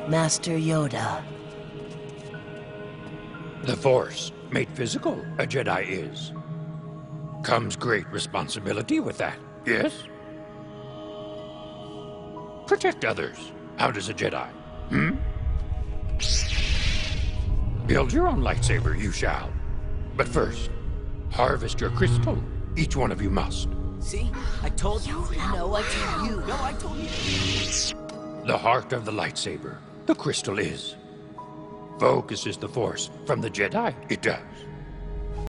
Master Yoda. The Force, made physical, a Jedi is. Comes great responsibility with that, yes? Protect others. How does a Jedi? Build your own lightsaber, you shall. But first, harvest your crystal. Each one of you must. See? I told you. No, I told you. No, I told you. The heart of the lightsaber, the crystal is. Focuses the Force. From the Jedi, it does.